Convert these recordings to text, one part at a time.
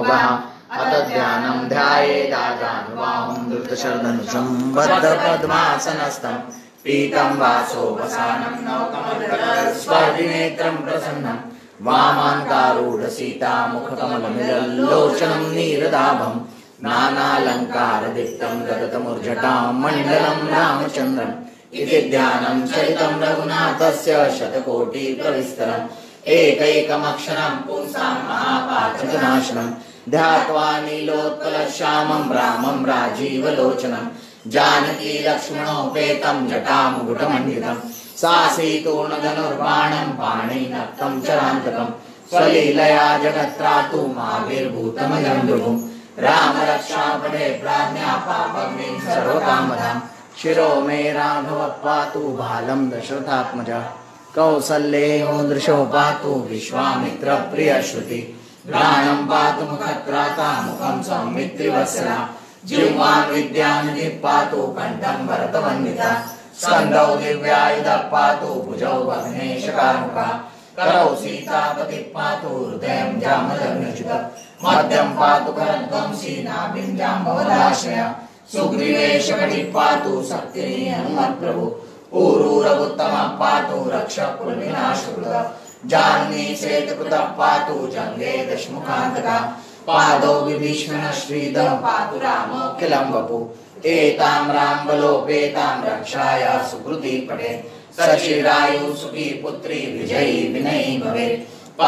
योगः अत ध्यानं ध्यायेदाजानुबाहुं धृतशरधनुषं बद्धपद्मासनस्थं पीतं वासोपसानं नवकमलस्पर्धिनेत्रं प्रसन्नं वामान्कारूढसीतामुखकमलमिलल्लोचनं नीरदाभं नानालङ्कारदीप्तं गदतमूर्झटां मण्डलं रामचन्द्रम् इति ध्यानं चरितं रघुनाथस्य शतकोटिप्रविस्तरम् एकैकमक्षरं पुंसां महापातकनाशनं ध्यात्वा नीलोत्पलश्यामं रामं राजीवलोचनं जानकी लक्ष्मणोपेतं जटामुकुटमण्डितं सासीतूर्णधनुर्बाणं पाणिनक्तं चरान्तकं स्वलीलया जगत्त्रातु माविर्भूतमजं भृगुं रामरक्षापदे प्राज्ञा पापग्निं सर्वकामदां शिरो मे राघव पातु बालं दशरथात्मजा कौसल्येयो दृशो पातु विश्वामित्र प्रियश्रुति घ्राणं पातु मुखत्राता मुखं सौमित्रिवत्सला जिह्वां विद्यानिधिः पातु कण्ठं भरतवन्दिता स्कन्धौ दिव्यायुधः पातु भुजौ भग्नेशकार्मुकः करौ सीतापतिः पातु हृदयं जामदग्निच्युतः मध्यं पातु करध्वंसी नाभिं जाम्बवदाश्रयः सुग्रीवेशकटिः पातु शक्तिः हनुमत्प्रभु ऊरूरवुत्तमः पातु रक्षः कुलविनाशकृतः जाह्नवी सेतुकृतः पातु जङ्गे दशमुखान्तकः पादौ विभीषणः श्रीधरः पातु रामोऽखिलं वपुः एतां रामबलोपेतां रक्षाय सुकृती पठेत् सचिरायुः सुखी पुत्री विजयी विनयी भवेत्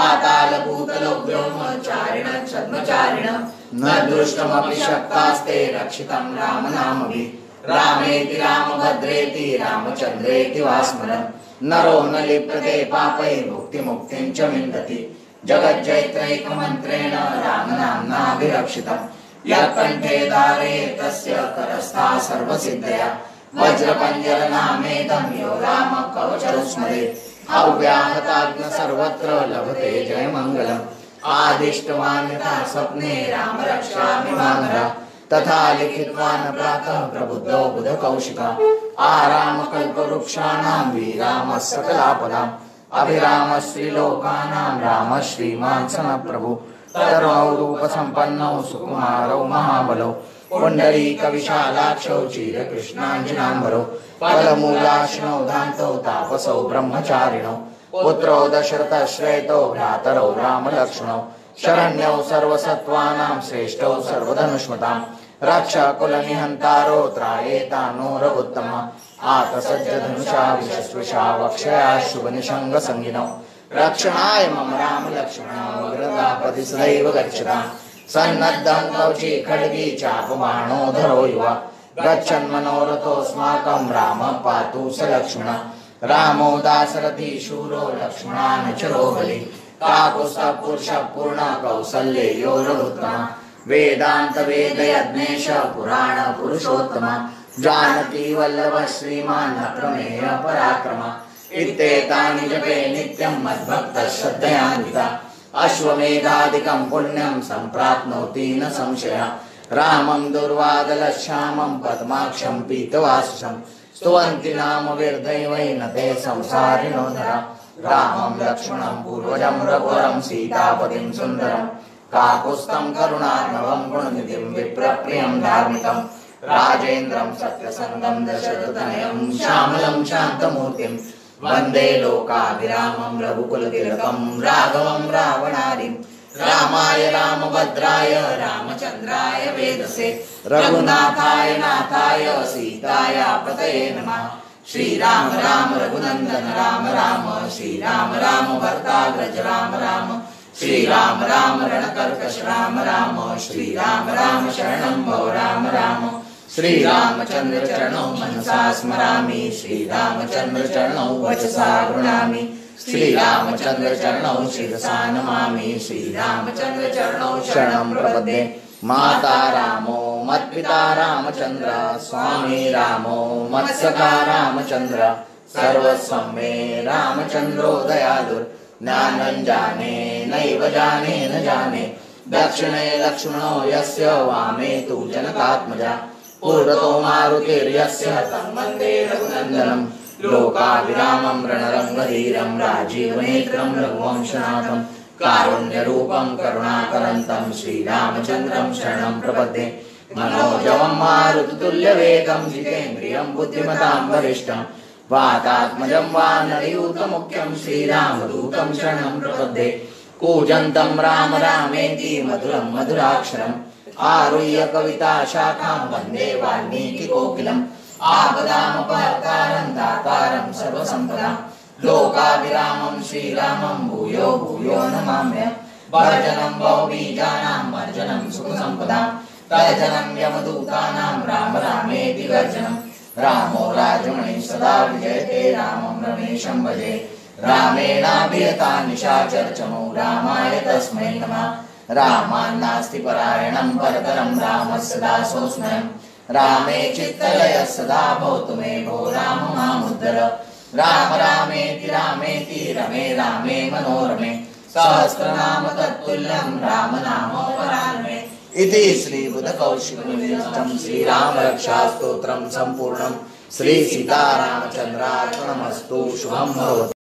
पातालभूतलोकव्योमचारिणः छद्मचारिणः न दृष्टमपि शक्तास्ते रक्षितं रामनामभिः रामेति रामभद्रेति रामचन्द्रेति वा स्मरन् नरो न लिप्यते पापैर्मुक्तिमुक्तिं च विन्दति जगज्जैत्रैकमन्त्रेण रामनाम्नाभिरक्षितं यत्कण्ठे धारयेत् तस्य करस्था सर्वसिद्धया वज्रपञ्जरनामेतं यो रामः कवचं स्मरेत् अव्याहताग्न सर्वत्र लभते जयमङ्गलम् आदिष्टवान् यथा स्वप्ने रामरक्षामि मानरः तथा लिखितवान् प्रातः प्रबुद्धो बुधकौशिकः आरामकल्पवृक्षाणां वीरामः सकलापदाम् अभिरामः श्रीलोकानां रामः श्रीमान् सनप्रभु तरुणौ रूपसम्पन्नौ सुकुमारौ महाबलौ पुण्डरीकविशालाक्षौ चिरकृष्णाञ्जनाम्बरौ फलमूलाशिनौ धान्तौ तापसौ ब्रह्मचारिणौ पुत्रौ दशरथश्रेतो भ्रातरौ रामलक्ष्मणौ शरण्यौ सर्वसत्त्वानां श्रेष्ठौ सर्वधनुष्मतां रक्षकुलनिहन्तारो त्रायेतानो रघुत्तमः आतसज्जधनुषा विशस्वशा वक्षया शुभनिषङ्गसङ्गिनौ रक्षणाय मम रामलक्ष्मणौ अग्रगापति सदैव गच्छतां सन्नद्धं कवची खड्गी चापबाणो धरो युवा गच्छन्मनोरथोऽस्माकं रामः पातु स लक्ष्मणः रामो दाशरथी शूरो लक्ष्मणानुचरो बलिः काकुत्स्थः पुरुषः पूर्णः कौसल्येयो रघुत्तमः वेदान्त वेदयज्ञेश पुराण पुरुषोत्तमः जानकी वल्लभः श्रीमान् न प्रमेय पराक्रमः इत्येतानि जपे नित्यं मद्भक्तः श्रद्धयान्वितः अश्वमेधादिकं पुण्यं सम्प्राप्नोति न संशयः रामं दुर्वादलश्यामं पद्माक्षं पीतवाससं स्तुवन्ति नाम वीरदैवै न ते संसारिणो नरः रामं लक्ष्मणं पूर्वजं रघुवरं सीतापतिं सुन्दरं काकुत्स्थं करुणार्णवं गुणनिधिं विप्रप्रियं धार्मिकं राजेन्द्रं सत्यसन्धं दशरथतनयं श्यामलं शान्तमूर्तिं वन्दे लोकाभिरामं रघुकुलतिलकं राघवं रावणारिं रामाय रामभद्राय रामचन्द्राय वेदसे रघुनाथाय नाथाय सीताय पतये नमः श्रीराम राम रघुनंदन राम राम श्रीराम राम भर्ताग्रज राम राम श्रीराम राम रणकर्कश राम राम श्रीराम राम शरणं भव राम राम श्रीरामचंद्र चरणौ मनसा स्मरामि श्रीरामचंद्र चरणौ वचसा गृह्णामि श्रीरामचंद्र चरणौ शिरसा नमामि श्रीरामचंद्र चरणौ शरणं प्रपद्ये माता रामो मत्पिता रामचंद्र स्वामी रामो मत्सखा रामचंद्र सर्वस्वं मे रामचंद्रो दयालुर् ज्ञानं जाने नैव जाने न जाने दक्षिणे लक्ष्मणो यस्य वामे तु जनकात्मजा पूर्वतो मारुतिर्यस्य तं वन्दे रघुनन्दनं लोकाभिरामं रणरङ्गधीरं राजीवनेत्रं रघुवंशनाथं कारुण्यरूपं करुणाकरन्तं श्रीरामचन्द्रं शरणं प्रपद्ये मनोजवं मारुततुल्यवेगं जितेन्द्रियं बुद्धिमतां वरिष्ठं वातात्मजं वानरयूथमुख्यं श्रीरामदूतं शरणं प्रपद्ये कूजन्तं राम रामेति मधुरं मधुराक्षरम् आरुह्य कविता शाखां वन्दे वाल्मीकिकोकिलम् आपदामपहर्तारं दातारं सर्वसम्पदां लोकाभिरामं श्रीरामं भूयो भूयो नमाम्यहम् वर्जनं भवबीजानां वर्जनं सुखसम्पदां तर्जनं यमदूतानां राम रामेति गर्जनं रामो राजमणिः सदा विजयते रामं रमेशं भजे रामेणाभिहता निशाचरचमो रामाय तस्मै नमः रामान्नास्ति परायणं परतरं रामस्य दासोऽस्म्यहं रामे चित्तलयः सदा भवतु मे भो राम मामुद्धर राम रामेति रमे रामे मनोरमे सहस्रनाम तत्तुल्यं राम नामोपरामे इति श्रीबुधकौशिकविरचितं श्रीरामरक्षास्तोत्रं सम्पूर्णं श्री सीतारामचन्द्रार्पणमस्तु शुभं भवतु।